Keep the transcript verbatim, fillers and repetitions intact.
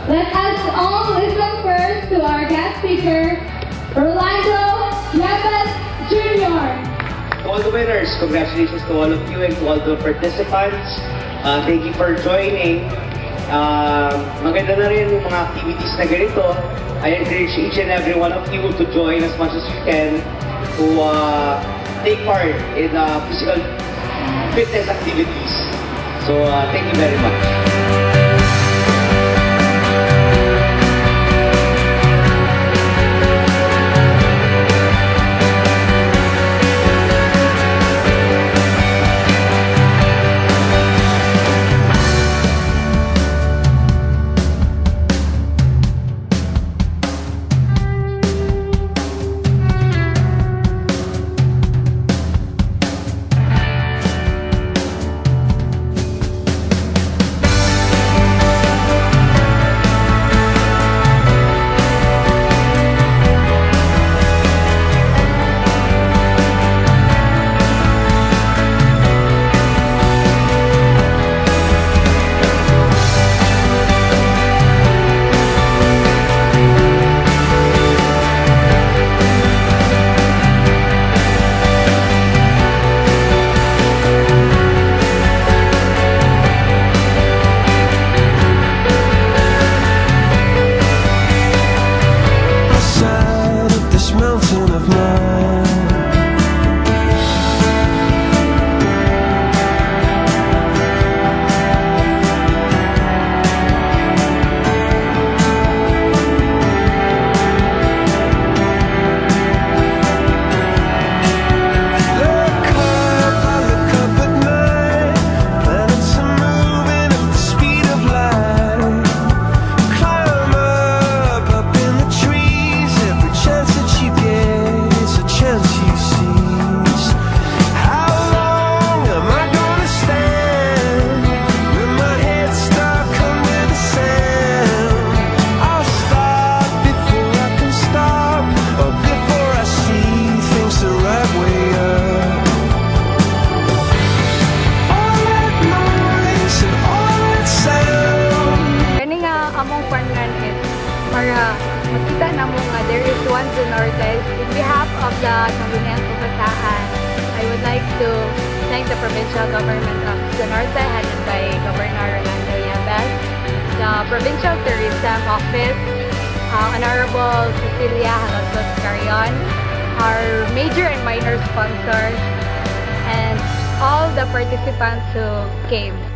Let us all listen first to our guest speaker, Rolando Llamas Junior To all the winners, congratulations to all of you and to all the participants. Uh, thank you for joining. Uh, maganda na rin yung mga activities na ganito. I encourage each and every one of you to join as much as you can to uh, take part in uh, physical fitness activities. So uh, thank you very much. Para makita na mo nga there is one to Norte. In behalf of the Sangguniang Kabataan, I would like to thank the provincial government of the Norte headed by Governor Rolando Llamas, the Provincial Tourism Office, uh, Honorable Cecilia Halotos Carion, our major and minor sponsors, and all the participants who came.